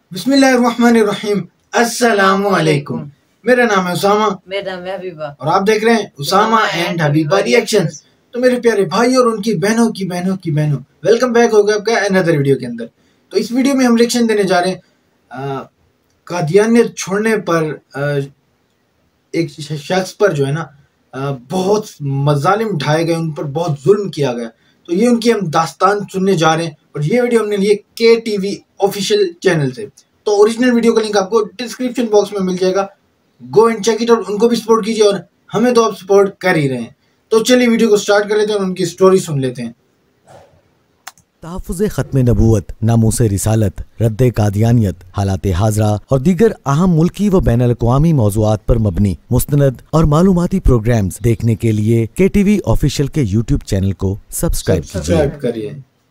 बिस्मिल्लाहिर्रहमानिर्रहीम। अस्सलामु अलैकुम। मेरा नाम है उसामा। मेरा नाम है हबीबा और आप देख रहे हैं उसामा एंड हबीबा रिएक्शंस। तो मेरे प्यारे भाई और उनकी बहनों वेलकम बैक हो गया आपका अनदर वीडियो के अंदर। तो इस वीडियो में हम रिएक्शन देने जा रहे हैं कादियानियत छोड़ने पर एक शख्स पर जो है ना बहुत मजालिम ढाए गए, उन पर बहुत जुल्म किया गया। तो ये उनकी हम दास्तान सुनने जा रहे हैं और ये वीडियो हमने लिए KTV ऑफिशियल चैनल से। तो ओरिजिनल वीडियो का लिंक आपको डिस्क्रिप्शन बॉक्स में मिल जाएगा, go and check it out. उनको भी सपोर्ट कीजिए और हमें तो आप सपोर्ट कर ही रहे हैं। तो चलिए वीडियो को स्टार्ट कर लेते हैं और उनकी स्टोरी सुन लेते हैं। तहफ़्फ़ुज़ ख़त्म नबूवत, नामूस रिसालत, रद्द कादियानियत, हालात हाज़रा और दीगर अहम मुल्की व बैनुल अक़वामी मौज़ूआत पर मबनी मुस्तनद और मालूमाती प्रोग्राम्स देखने के लिए KTV ऑफिशियल के YouTube चैनल को सब्सक्राइब करिए।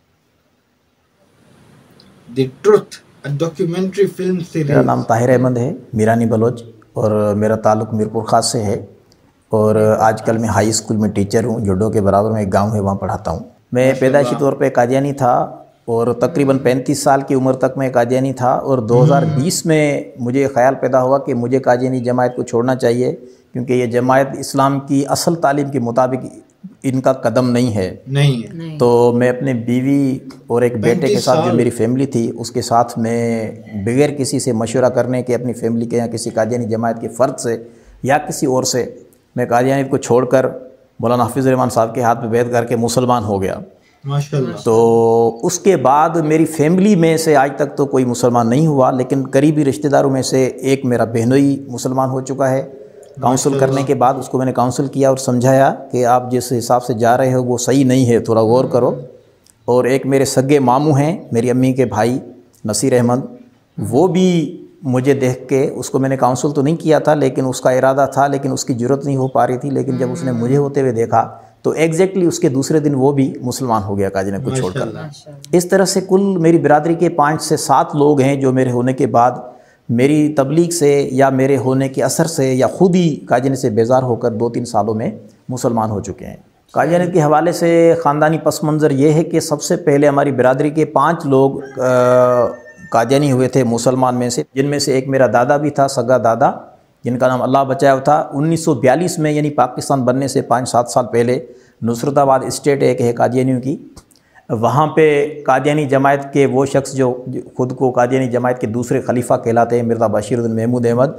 The truth documentary film series. मेरा नाम ताहिर अहमद है, मीरानी बलोच, और मेरा ताल्लुक़ मीरपुर ख़ास से है। और आजकल मैं हाई स्कूल में टीचर हूँ। जोडो के बराबर में एक गांव है, वहाँ पढ़ाता हूँ। मैं पैदाइशी तौर पे कादियानी था और तकरीबन 35 साल की उम्र तक मैं कादियानी था। और 2020 में मुझे ख़याल पैदा हुआ कि मुझे कादियानी जमायत को छोड़ना चाहिए, क्योंकि ये जमायत इस्लाम की असल तालीम के मुताबिक इनका कदम नहीं है। तो मैं अपने बीवी और एक बेटे के साथ, जो मेरी फैमिली थी, उसके साथ मैं बगैर किसी से मशवरा करने के अपनी फैमिली के या किसी कादियानी जमायत के फ़र्द से या किसी और से मैं कादियानियत को छोड़कर मौलाना हफीज़ रहमान साहब के हाथ में बैठ करके मुसलमान हो गया। माशाअल्लाह। तो उसके बाद मेरी फैमिली में से आज तक तो कोई मुसलमान नहीं हुआ, लेकिन करीबी रिश्तेदारों में से एक मेरा बहनोई मुसलमान हो चुका है। काउंसिल करने के बाद उसको मैंने काउंसिल किया और समझाया कि आप जिस हिसाब से जा रहे हो वो सही नहीं है, थोड़ा गौर करो। और एक मेरे सगे मामू हैं, मेरी अम्मी के भाई नसीर अहमद, वो भी मुझे देख के, उसको मैंने काउंसिल तो नहीं किया था, लेकिन उसका इरादा था, लेकिन उसकी ज़रूरत नहीं हो पा रही थी। लेकिन जब उसने मुझे होते हुए देखा तो एग्जैक्टली उसके दूसरे दिन वो भी मुसलमान हो गया कादियानियत को छोड़कर। इस तरह से कुल मेरी बिरादरी के 5 से 7 लोग हैं जो मेरे होने के बाद मेरी तबलीग से या मेरे होने के असर से या ख़ुद ही कादियानियत से बेजार होकर 2-3 सालों में मुसलमान हो चुके हैं। कादियानियत के हवाले से ख़ानदानी पस मंज़र ये है कि सबसे पहले हमारी बिरादरी के 5 लोग कादियानी हुए थे मुसलमान में से, जिनमें से एक मेरा दादा भी था, सगा दादा, जिनका नाम अल्लाह बचाया था। 1942 में, यानी पाकिस्तान बनने से 5-7 साल पहले, नुसरताबाद स्टेट एक है कादियानियों की, वहाँ पे कादियानी जमायत के वो शख्स जो ख़ुद को कादियानी जमायत के दूसरे खलीफा कहलाते हैं, मिर्ज़ा बशीरुद्दीन महमूद अहमद,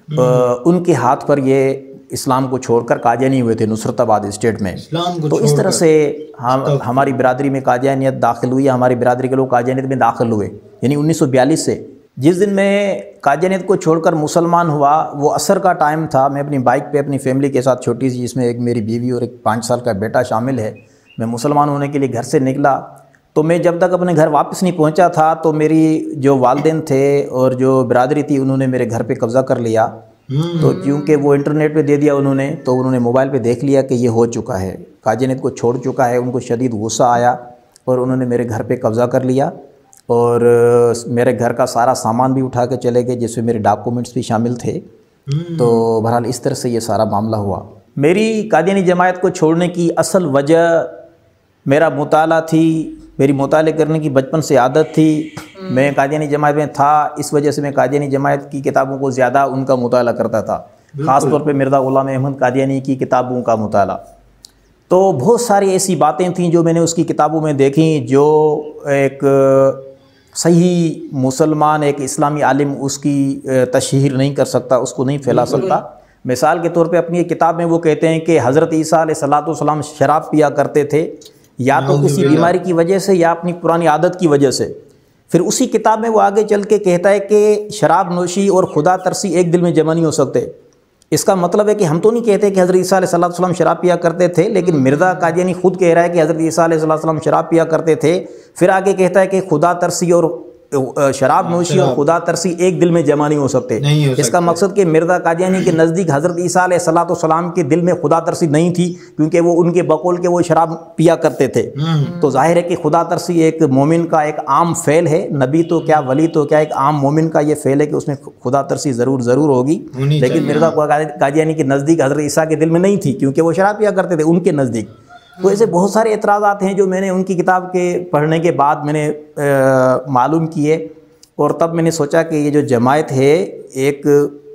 उनके हाथ पर ये इस्लाम को छोड़कर कादियानी हुए थे नुसरताबाद स्टेट में। तो इस तरह से हमारी बिरादरी में कादियानियत दाखिल हुई, हमारी बिरादरी के लोग कादियानियत में दाखिल हुए, यानी 1942 से। जिस दिन मैं कादियानियत को छोड़कर मुसलमान हुआ, वो असर का टाइम था। मैं अपनी बाइक पे अपनी फैमिली के साथ, छोटी सी, जिसमें एक मेरी बीवी और एक 5 साल का बेटा शामिल है, मैं मुसलमान होने के लिए घर से निकला। तो मैं जब तक अपने घर वापस नहीं पहुंचा था तो मेरी जो वालिदैन थे और जो बिरादरी थी, उन्होंने मेरे घर पे कब्ज़ा कर लिया। तो क्योंकि वो इंटरनेट पे दे दिया उन्होंने, तो उन्होंने मोबाइल पे देख लिया कि ये हो चुका है, कादियानियत को छोड़ चुका है। उनको शदीद गुस्सा आया और उन्होंने मेरे घर पे कब्ज़ा कर लिया और मेरे घर का सारा सामान भी उठा के चले गए, जिसमें मेरे डॉक्यूमेंट्स भी शामिल थे। तो बहरहाल इस तरह से ये सारा मामला हुआ। मेरी कादियानी जमायत को छोड़ने की असल वजह मेरा मुताला थी, मेरी मुताले करने की बचपन से आदत थी। मैं कादियानी जमायत में था, इस वजह से मैं कादियानी जमायत की किताबों को ज़्यादा उनका मुताला करता था, ख़ास तौर पे मिर्ज़ा ग़ुलाम अहमद कादियानी की किताबों का मुताला। तो बहुत सारी ऐसी बातें थीं जो मैंने उसकी किताबों में देखी, जो एक सही मुसलमान, एक इस्लामी आलिम उसकी तशहीर नहीं कर सकता, उसको नहीं फैला सकता। मिसाल के तौर पे अपनी एक किताब में वो कहते हैं कि हज़रत ईसा अलैहिस्सलाम शराब पिया करते थे, या तो किसी बीमारी की वजह से या अपनी पुरानी आदत की वजह से। फिर उसी किताब में वो आगे चल के कहता है कि शराब नोशी और खुदा तरसी एक दिल में जमा नहीं हो सकते। इसका मतलब है कि हम तो नहीं कहते कि हज़रत ईसा अलैहिस्सलाम शराब पिया करते थे, लेकिन मिर्ज़ा कादियानी खुद कह रहा है कि हज़रत ईसा अलैहिस्सलाम शराब पिया करते थे। फिर आगे कहता है कि खुदा तरसी और शराब नोशी और खुदा तरसी एक दिल में जमा नहीं हो सकते। इसका मकसद कि मिर्ज़ा कादियानी के नज़दीक हज़रत ईसा अलैहिस्सलाम के दिल में खुदा तरसी नहीं थी, क्योंकि वो उनके बकौल के वो शराब पिया करते थे। तो जाहिर है कि खुदा तरसी एक मोमिन का एक आम फ़ेल है, नबी तो क्या, वली तो क्या, एक आम मोमिन का ये फ़ेल है कि उसमें खुदा तरसी ज़रूर होगी। लेकिन मिर्ज़ा कादियानी के नज़दीक हज़रत ईसा के दिल में नहीं थी, क्योंकि वो शराब पिया करते थे उनके नज़दीक। तो ऐसे बहुत सारे एतराज़ात हैं जो मैंने उनकी किताब के पढ़ने के बाद मैंने मालूम किए। اور تب میں نے سوچا کہ یہ جو جماعت ہے ایک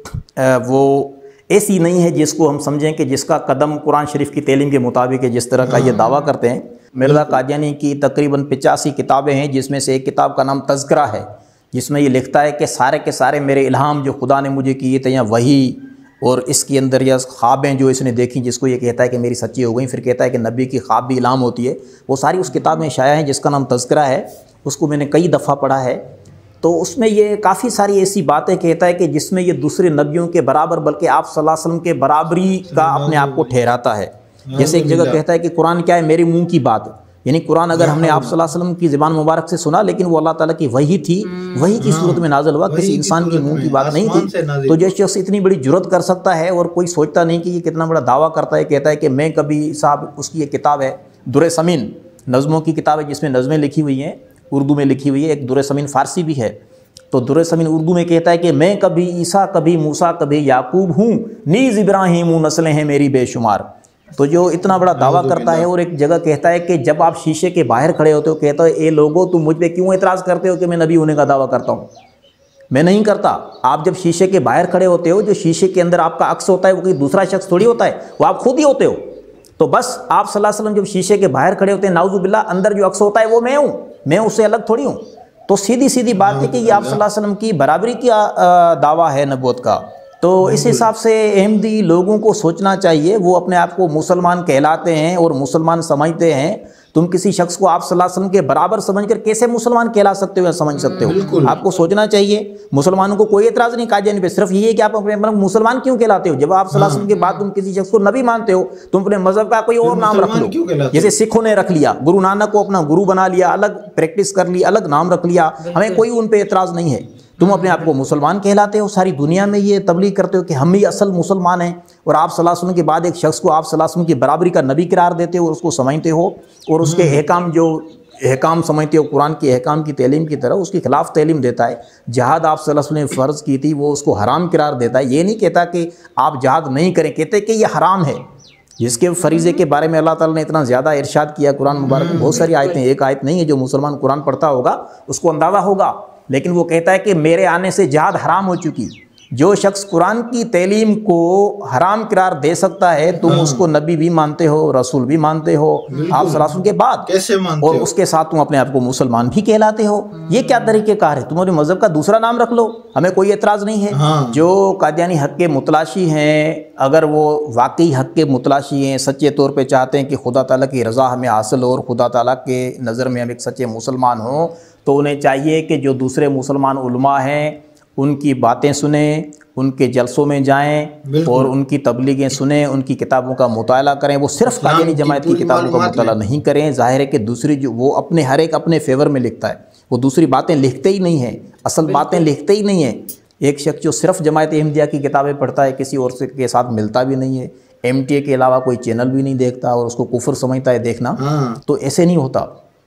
وہ ایسی نہیں ہے جس کو ہم سمجھیں کہ جس کا قدم قرآن شریف کی تعلیم کے مطابق ہے، جس طرح کا یہ دعویٰ کرتے ہیں۔ مرزا قادیانی کی تقریباً 85 کتابیں ہیں، جس میں سے ایک کتاب کا نام تذکرہ ہے، جس میں یہ لکھتا ہے کہ سارے کے سارے میرے الہام جو خدا نے مجھے کیے تھے، یا وحی، اور اس کے اندر یا خوابیں جو اس نے دیکھی جس کو یہ کہتا ہے کہ میری سچی ہو گئی، پھر کہتا ہے کہ نبی کی خواب بھی الہام ہوتی ہے، وہ ساری اس کتاب میں شائع ہیں جس کا نام تذکرہ ہے۔ اس کو میں نے کئی دفعہ پڑھا ہے، تو اس میں یہ کافی ساری ایسی باتیں کہتا ہے کہ جس میں یہ دوسرے نبیوں کے برابر بلکہ آپ صلی اللہ علیہ وسلم کے برابری کا اپنے آپ کو ٹھہراتا ہے۔ جیسے ایک جگہ کہتا ہے کہ قرآن کیا ہے، میرے منہ کی بات، یعنی قرآن اگر ہم نے آپ صلی اللہ علیہ وسلم کی زبان مبارک سے سنا، لیکن وہ اللہ تعالیٰ کی وحی تھی، وحی کی صورت میں نازل ہوا، کسی انسان کے منہ کی بات نہیں تھی۔ تو جو شخص اتنی بڑی جرت کر سکتا ہے اور کوئی سوچتا نہیں کہ یہ کتنا بڑا دعویٰ کرتا ہے، کہتا ہے کہ میں کبھی صاحب، اس کی ایک کتاب ہے در ثمین، نظموں کی کتاب ہے جس میں نظمیں لکھی ہوئی ہیں، اردو میں لکھی ہوئی ہے، ایک در ثمین فارسی بھی ہے۔ تو در ثمین اردو میں کہتا ہے کہ میں کبھی عیسیٰ، کبھی موسیٰ، کبھی یعقوب ہوں، نیز ابراہیم ہوں، نسلیں ہیں میری بے شمار۔ تو جو اتنا بڑا دعویٰ کرتا ہے، اور ایک جگہ کہتا ہے کہ جب آپ شیشے کے باہر کھڑے ہوتے ہو، کہتا ہے اے لوگو تم مجھ پہ کیوں اعتراض کرتے ہو کہ میں نبی ہونے کا دعویٰ کرتا ہوں؟ میں نہیں کرتا۔ آپ جب شیشے کے باہر کھڑے ہوتے ہو، جو شیشے کے اندر آپ کا عکس ہوتا ہے وہ کوئی دوسرا شخص تھوڑی ہوتا ہے، وہ آپ خود ہی ہوتے ہو۔ تو بس آپ صلی اللہ علیہ وسلم جب شیشے کے باہر کھڑے ہوتے ہیں، نعوذ باللہ، اندر جو عکس ہوتا ہے وہ میں ہوں، میں اس سے الگ تھوڑی ہوں۔ تو سیدھی سیدھی بات ہے کہ یہ آپ صلی اللہ علیہ وسلم کی برابری کا دعویٰ ہے نبوت کا۔ تو اس حساب سے احمدی لوگوں کو سوچنا چاہیے، وہ اپنے آپ کو مسلمان کہلاتے ہیں اور مسلمان سمجھتے ہیں۔ تم کسی شخص کو آپ صلی اللہ علیہ وسلم کے برابر سمجھ کر کیسے مسلمان کہلا سکتے ہو یا سمجھ سکتے ہو؟ آپ کو سوچنا چاہیے۔ مسلمانوں کو کوئی اعتراض نہیں قادیانی پہ، صرف یہ ہے کہ آپ اپنے مسلمان کیوں کہلاتے ہو؟ جب آپ صلی اللہ علیہ وسلم کے بعد تم کسی شخص کو نبی مانتے ہو، تم اپنے مذہب کا کوئی اور نام رکھ لو، جیسے سکھوں نے رکھ لیا، گرو نانک کو اپنا گرو بنا لیا، الگ پریکٹس کر لی، الگ نام رکھ لیا، ہمیں کوئی ان پہ اعتراض نہیں ہے۔ تم اپنے آپ کو مسلمان کہلاتے ہو، ساری دنیا میں یہ تبلیغ کرتے ہو کہ ہم ہی اصل مسلمان ہیں، اور آپ صلی اللہ علیہ وسلم کے بعد ایک شخص کو آپ صلی اللہ علیہ وسلم کی برابری کا نبی قرار دیتے ہو اور اس کو سمجھتے ہو، اور اس کے احکام جو احکام سمجھتے ہو قرآن کے احکام کی تعلیم کی طرح، اس کی خلاف تعلیم دیتا ہے۔ جہاد آپ صلی اللہ علیہ وسلم نے فرض کی تھی، وہ اس کو حرام قرار دیتا ہے۔ یہ نہیں کہتا کہ آپ جہاد نہیں کریں، کہتے کہ یہ حرام ہے، جس کے فریضے کے بارے میں اللہ تعالیٰ نے اتنا زیادہ ارشاد کیا قرآن مبارک میں، بہت ساری آیتیں، ایک آیت نہیں ہے، جو مسلمان قرآن پڑھتا ہوگا اس کو اندازہ ہوگا۔ لیکن وہ کہتا ہے کہ میرے آنے سے جہاد حرام ہو چکی۔ جو شخص قرآن کی تعلیم کو حرام قرار دے سکتا ہے، تم اس کو نبی بھی مانتے ہو، رسول بھی مانتے ہو آپ صلی اللہ علیہ وسلم کے بعد، کیسے مانتے اور ہو؟ اس کے ساتھ تم اپنے آپ کو مسلمان بھی کہلاتے ہو۔ یہ کیا طریقہ کار ہے؟ تم اپنے مذہب کا دوسرا نام رکھ لو، ہمیں کوئی اعتراض نہیں ہے۔ جو قادیانی حق کے متلاشی ہیں، اگر وہ واقعی حق کے متلاشی ہیں، سچے طور پہ چاہتے ہیں کہ خدا تعالیٰ کی رضا ہمیں حاصل ہو اور خدا تعالیٰ کے نظر میں ہم ایک سچے مسلمان ہوں، تو انہیں چاہیے کہ جو دوسرے مسلمان علماء ہیں ان کی باتیں سنیں، ان کے جلسوں میں جائیں اور ان کی تبلیغیں سنیں، ان کی کتابوں کا مطالعہ کریں۔ وہ صرف قادیانی جماعت کی کتابوں کا مطالعہ نہیں کریں۔ ظاہر ہے کہ دوسری جو وہ اپنے ہر ایک اپنے فیور میں لکھتا ہے، وہ دوسری باتیں لکھتے ہی نہیں ہیں، اصل باتیں لکھتے ہی نہیں ہیں۔ ایک شخص جو صرف جماعت احمدیہ کی کتابیں پڑھتا ہے، کسی اور کے ساتھ ملتا بھی نہیں ہے، ایم ٹی اے کے علاوہ کوئی چینل بھی نہیں دیکھتا اور اس کو کفر سمجھتا ہے دیکھنا، تو ایسے نہیں ہوتا۔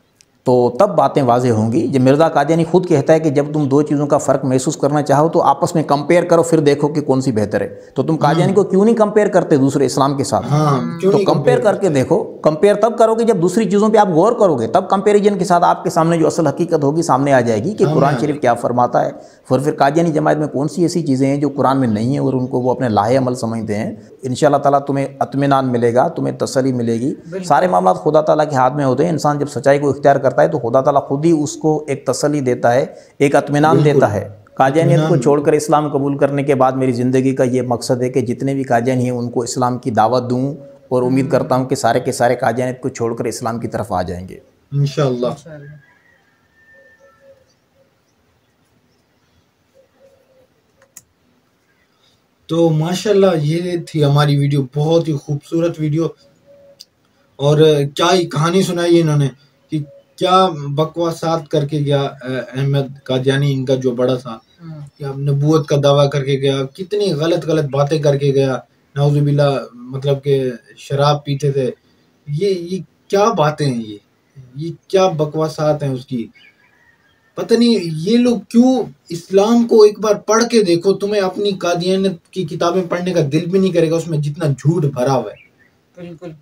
تو تب باتیں واضح ہوں گی۔ جب مرزا قادیانی خود کہتا ہے کہ جب تم دو چیزوں کا فرق محسوس کرنا چاہو تو آپس میں کمپیئر کرو، پھر دیکھو کہ کون سی بہتر ہے۔ تو تم قادیانی کو کیوں نہیں کمپیئر کرتے دوسرے اسلام کے ساتھ؟ تو کمپیئر کر کے دیکھو۔ کمپیئر تب کرو گے جب دوسری چیزوں پہ آپ غور کرو گے، تب کمپیریجن کے ساتھ آپ کے سامنے جو اصل حقیقت ہوگی سامنے آ جائے گی کہ قرآن شریف کیا فرماتا ہے۔ پھر قادیانی جماعت میں کون سی ایسی چیزیں ہیں جو قرآن میں نہیں ہیں اور ان کو وہ اپنے لاہے عمل سمجھتے ہیں۔ انشاءاللہ تعالیٰ تمہیں اطمینان ملے گا، تمہیں تسلی ملے گی۔ سارے معاملات خدا تعالیٰ کے ہاتھ میں ہوتے ہیں۔ انسان جب سچائی کو اختیار کرتا ہے تو خدا تعالیٰ خود ہی اس کو ایک تسلی دیتا ہے، ایک اطمینان دیتا ہے۔ قادیانیت کو چھوڑ کر اسلام قبول کرنے کے بعد میری زندگی کا یہ مقصد ہے کہ جتنے بھی قادیانی ہیں ان کو اسلام کی دعوت دوں، اور امید کرتا ہوں کہ سارے کے سارے قادیانیت کو چھوڑ کر اسلام کی طرف آ جائیں گے انشاءاللہ۔ تو ماشاءاللہ یہ تھی ہماری ویڈیو، بہت ہی خوبصورت ویڈیو، اور کیا ہی کہانی سنائی انہوں نے کہ کیا بکواسات کر کے گیا احمد قادیانی، ان کا جو بڑا تھا، کہ نبوت کا دعویٰ کر کے گیا، کتنی غلط باتیں کر کے گیا، نعوذ باللہ، مطلب کہ شراب پیتے تھے۔ یہ کیا باتیں ہیں، یہ کیا بکواسات ہیں اس کی، پتہ نہیں یہ لوگ کیوں۔ اسلام کو ایک بار پڑھ کے دیکھو، تمہیں اپنی قادیانیت کی کتابیں پڑھنے کا دل بھی نہیں کرے گا، اس میں جتنا جھوٹ بھرا ہوا ہے۔ بالکل،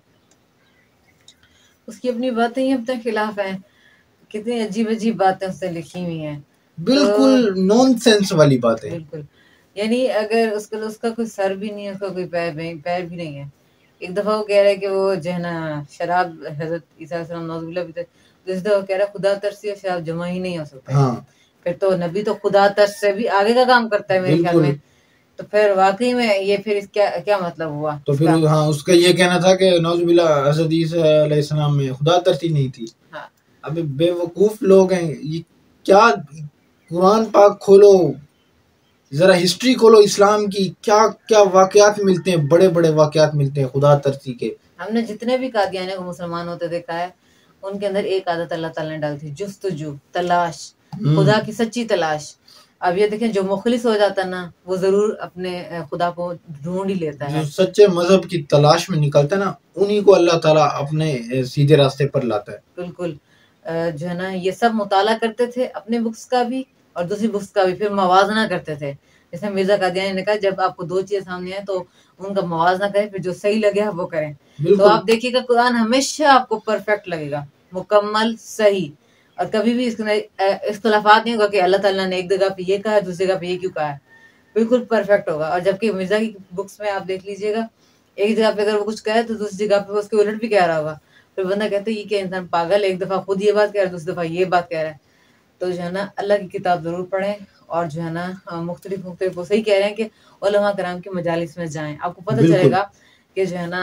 اس کی اپنی باتیں ہی اپنے خلاف ہیں، کتنی عجیب عجیب باتیں اس نے لکھی ہوئی ہیں۔ بالکل نان سینس والی بات ہے. بالکل یعنی اگر اس کا کوئی سر بھی نہیں ہے، اس کا کوئی پیر بھی نہیں ہے. ایک دفعہ وہ کہہ رہا ہے کہ وہ جو ہے نا شراب حضرت عیسیٰ علیہ السلام نعوذ باللہ بھی، دوسری دفعہ کہہ رہا ہے خدا ترسی اور شراب جمع ہی نہیں ہو سکتا. ہاں پھر تو نبی تو خدا ترس سے بھی آگے کا کام کرتا ہے میرے خیال میں. تو پھر واقعی میں یہ پھر کیا مطلب ہوا؟ تو پھر ہاں اس کا یہ کہنا تھا کہ نعوذ باللہ حضرت عیسیٰ علیہ السلام میں خدا ترسی نہیں تھی. اب بے وقوف لوگ ہیں یہ. کیا قرآن پاک کھولو، ذرا ہسٹری کھولو اسلام کی، کیا کیا واقعات ملتے ہیں، بڑے بڑے واقعات ملتے ہیں خدا ترسی کے. ہم نے جتنے بھی قادیانیوں کو مسلمان ہوتے دیکھا ہے، ان کے اندر ایک عادت اللہ تعالیٰ نے ڈال تھی، جستجو، تلاش، خدا کی سچی تلاش. اب یہ دیکھیں جو مخلص ہو جاتا ہے نا وہ ضرور اپنے خدا کو ڈھونڈ ہی لیتا ہے. جو سچے مذہب کی تلاش میں نکلتا ہے نا انہی کو اللہ تعالیٰ اپنے سیدھے راستے پر لاتا ہے. بالکل جو ہے نا یہ سب مطالعہ کرتے تھے اپنے بکس کا بھی اور دوسری بکس کا بھی، پھر موازنہ کرتے تھے. جیسے مرزا قادیانی نے کہا جب آپ کو دو چیزیں سامنے آئیں تو ان کا موازنہ کریں، پھر جو صحیح لگے وہ کریں. تو آپ دیکھیے گا قرآن ہمیشہ آپ کو پرفیکٹ لگے گا، مکمل صحیح، اور کبھی بھی اس میں اختلافات نہیں ہوگا کہ اللہ تعالیٰ نے ایک جگہ پہ یہ کہا ہے دوسری جگہ پہ یہ کیوں کہا ہے. بالکل پرفیکٹ ہوگا. اور جبکہ مرزا کی بکس میں آپ دیکھ لیجیے گا ایک جگہ پہ اگر وہ کچھ کہے تو دوسری جگہ پہ اس کے الٹ بھی کہہ رہا ہوگا. پھر بندہ کہتا ہے یہ کیا انسان پاگل ہے، ایک دفعہ خود یہ بات کہہ رہا ہے دوسری دفعہ یہ بات کہہ رہا ہے. تو جو ہے نا اللہ کی کتاب ضرور پڑھیں، اور جو ہے نا مختلف وہ صحیح کہہ رہے ہیں کہ علماء کرام کی مجالس میں جائیں، آپ کو پتہ چلے گا کہ جو ہے نا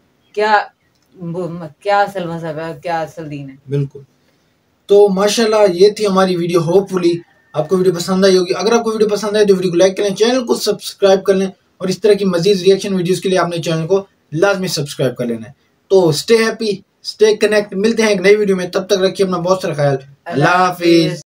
کیا اصل مذہب ہے، کیا اصل دین ہے. بالکل. تو ماشاءاللہ یہ تھی ہماری ویڈیو. ہوپ فلی آپ کو ویڈیو پسند آئی ہوگی. اگر آپ کو ویڈیو پسند آئے تو ویڈیو کو لائک کریں، چینل کو سبسکرائب کر لیں، اور اس طرح کی مزید ریئیکشن ویڈیوز کے لیے آپ نے چینل کو لازمی سبسکرائب کر لینا ہے. تو اسٹے ہیپی، اسٹے کنیکٹ. ملتے ہیں ایک نئی ویڈیو میں، تب تک رکھیے اپنا بہت سارا خیال. اللہ حافظ.